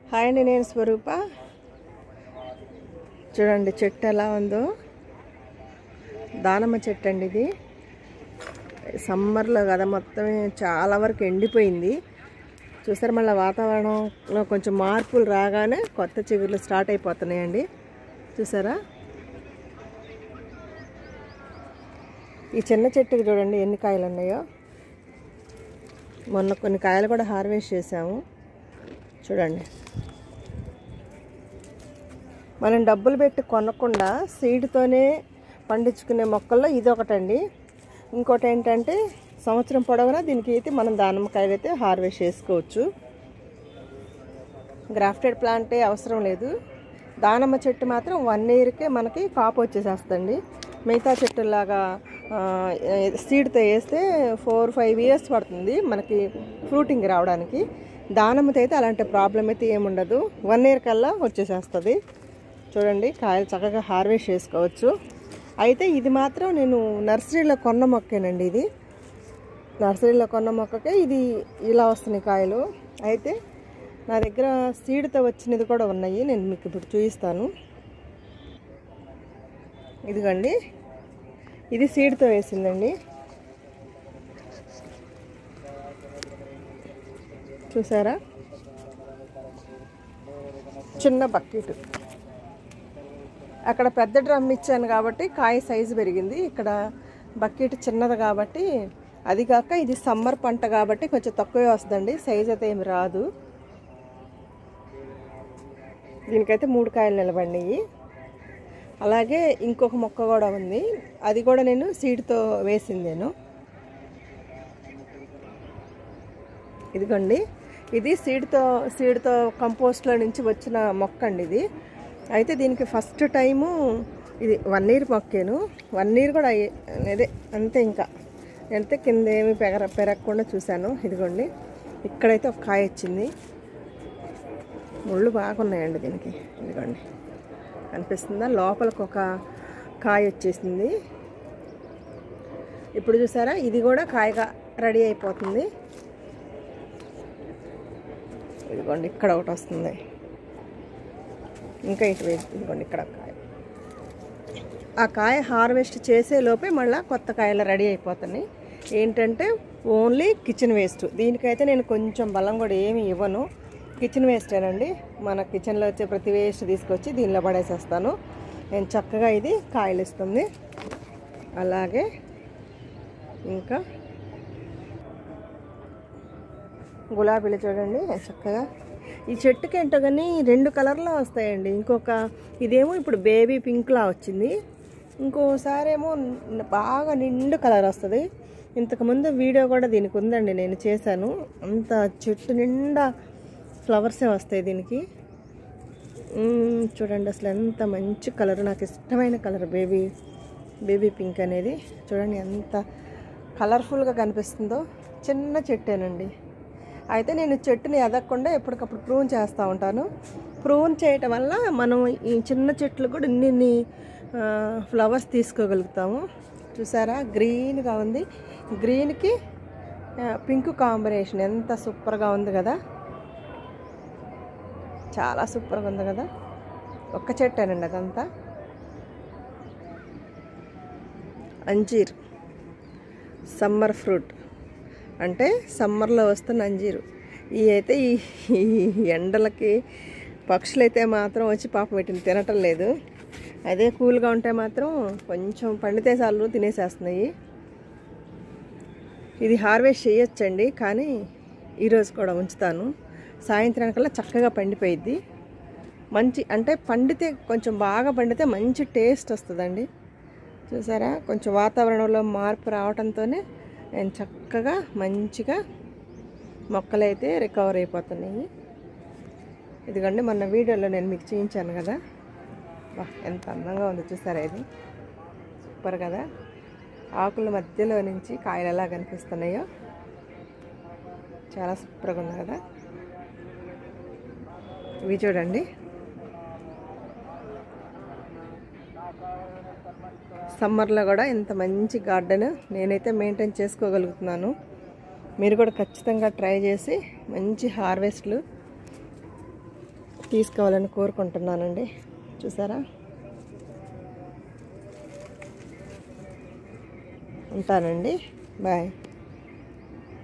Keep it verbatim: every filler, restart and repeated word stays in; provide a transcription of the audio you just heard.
Hi అండి, నేను స్వరూప. చూడండి చెట్టు ఎలా ఉందో. దానిమ్మ చెట్టు అండి ఇది. సమ్మర్లో కదా, మొత్తం చాలా వరకు ఎండిపోయింది. చూసారు, మళ్ళీ వాతావరణంలో కొంచెం మార్పులు రాగానే కొత్త చిగుర్లు స్టార్ట్ అయిపోతున్నాయండి. చూసారా, ఈ చిన్న చెట్టుకి చూడండి ఎన్ని కాయలు ఉన్నాయో. మొన్న కొన్ని కాయలు కూడా హార్వెస్ట్ చేసాము. చూడండి, మనం డబ్బులు పెట్టి కొనకుండా సీడ్తోనే పండించుకునే మొక్కల్లో ఇది ఒకటండి. ఇంకోటి ఏంటంటే సంవత్సరం పొడవునా దీనికి అయితే మనం దానిమ్మకాయలు అయితే హార్వెస్ట్ చేసుకోవచ్చు. గ్రాఫ్టెడ్ ప్లాంటే అవసరం లేదు. దానిమ్మ చెట్టు మాత్రం వన్ ఇయర్కే మనకి కాపు వచ్చేసేస్తుంది. మిగతా చెట్టులాగా సీడ్తో వేస్తే ఫోర్ ఫైవ్ ఇయర్స్ పడుతుంది మనకి ఫ్రూటింగ్ రావడానికి. దానిమ్మతో అయితే అలాంటి ప్రాబ్లం అయితే ఏముండదు, వన్ ఇయర్ కల్లా వచ్చేసేస్తుంది. చూడండి, కాయలు చక్కగా హార్వెస్ట్ చేసుకోవచ్చు. అయితే ఇది మాత్రం నేను నర్సరీలో కొన్న మొక్కేనండి. ఇది నర్సరీలో కొన్న మొక్కకే ఇది ఇలా వస్తున్నాయి కాయలు. అయితే నా దగ్గర సీడ్తో వచ్చినది కూడా ఉన్నాయి, నేను మీకు ఇప్పుడు చూపిస్తాను. ఇదిగోండి, ఇది సీడ్తో వేసిందండి. చూసారా, చిన్న బకెట్. అక్కడ పెద్ద డ్రమ్ ఇచ్చాను కాబట్టి కాయ సైజు పెరిగింది. ఇక్కడ బకెట్ చిన్నది కాబట్టి, అది కాక ఇది సమ్మర్ పంట కాబట్టి కొంచెం తక్కువే వస్తుందండి, సైజు అయితే ఏమి రాదు. దీనికైతే మూడు కాయలు నిలబడినాయి. అలాగే ఇంకొక మొక్క కూడా ఉంది, అది కూడా నేను సీడ్తో వేసింది. నేను ఇదిగోండి, ఇది సీడ్తో సీడ్తో కంపోస్ట్లో నుంచి వచ్చిన మొక్క అండి ఇది. అయితే దీనికి ఫస్ట్ టైము ఇది వన్ ఇయర్ మొక్కాను. వన్ ఇయర్ కూడా అదే అంతే. ఇంకా అంటే కింద ఏమి పెగర పెరగకుండా చూశాను. ఇదిగోండి, ఇక్కడైతే ఒక కాయ వచ్చింది. ముళ్ళు బాగున్నాయండి దీనికి. ఇదిగోండి, కనిపిస్తుందా? లోపలికి ఒక కాయ వచ్చేసింది. ఇప్పుడు చూసారా, ఇది కూడా కాయగా రెడీ అయిపోతుంది. ఇదిగోండి, ఇక్కడ ఒకటి వస్తుంది. ఇంకా ఇటు వేసి ఇదిగోండి, ఇక్కడ కాయ. ఆ కాయ హార్వెస్ట్ చేసే లోపే మళ్ళీ కొత్త కాయలు రెడీ అయిపోతున్నాయి. ఏంటంటే ఓన్లీ కిచెన్ వేస్ట్. దీనికైతే నేను కొంచెం బలం కూడా ఏమి ఇవ్వను, కిచెన్ వేస్టేనండి. మన కిచెన్లో వచ్చే ప్రతి వేస్ట్ తీసుకొచ్చి దీనిలో పడేసేస్తాను. నేను చక్కగా ఇది కాయలు ఇస్తుంది. అలాగే ఇంకా గులాబీలు చూడండి చక్కగా. ఈ చెట్టుకి ఏంటో కానీ రెండు కలర్లో వస్తాయండి. ఇంకొక ఇదేమో ఇప్పుడు బేబీ పింక్లా వచ్చింది, ఇంకోసారి ఏమో బాగా నిండు కలర్ వస్తుంది. ఇంతకుముందు వీడియో కూడా దీనికి ఉందండి, నేను చేశాను. అంత చెట్టు నిండా ఫ్లవర్సే వస్తాయి దీనికి. చూడండి అసలు ఎంత మంచి కలర్, నాకు ఇష్టమైన కలర్ బేబీ బేబీ పింక్ అనేది. చూడండి ఎంత కలర్ఫుల్గా కనిపిస్తుందో. చిన్న చెట్టేనండి. అయితే నేను చెట్టుని ఎదగకుండా ఎప్పటికప్పుడు ప్రూన్ చేస్తూ ఉంటాను. ప్రూన్ చేయటం వల్ల మనం ఈ చిన్న చెట్లు కూడా ఇన్ని ఇన్ని ఫ్లవర్స్ తీసుకోగలుగుతాము. చూసారా, గ్రీన్గా ఉంది. గ్రీన్కి పింక్ కాంబినేషన్ ఎంత సూపర్గా ఉంది కదా, చాలా సూపర్గా ఉంది కదా. ఒక్క చెట్టేనండి అదంతా. అంజీర్ సమ్మర్ ఫ్రూట్ అంటే సమ్మర్లో వస్తున్న అంజీరు. ఈ అయితే ఈ ఎండలకి పక్షులైతే మాత్రం వచ్చి పాపం పెట్టింది తినటం లేదు. అదే కూల్గా ఉంటే మాత్రం కొంచెం పండితే చాలు తినేసేస్తున్నాయి. ఇది హార్వెస్ట్ చేయొచ్చండి, కానీ ఈరోజు కూడా ఉంచుతాను. సాయంత్రానికల్లా చక్కగా పండిపోయిద్ది. మంచి అంటే పండితే కొంచెం బాగా పండితే మంచి టేస్ట్ వస్తుందండి. చూసారా, కొంచెం వాతావరణంలో మార్పు రావడంతోనే నేను చక్కగా మంచిగా మొక్కలైతే రికవర్ అయిపోతున్నాయి. ఇదిగోండి, మొన్న వీడియోలో నేను మీకు చూపించాను కదా, వా ఎంత అందంగా ఉంది చూసారా. ఇది సూపర్ కదా. ఆకుల మధ్యలో నుంచి కాయలు ఎలా కనిపిస్తున్నాయో చాలా సూపర్గా ఉంది కదా. ఇవి చూడండి, సమ్మర్లో కూడా ఇంత మంచి గార్డెన్ నేనైతే మెయింటైన్ చేసుకోగలుగుతున్నాను. మీరు కూడా ఖచ్చితంగా ట్రై చేసి మంచి హార్వెస్ట్లు తీసుకోవాలని కోరుకుంటున్నానండి. చూసారా? ఉంటానండి. బాయ్.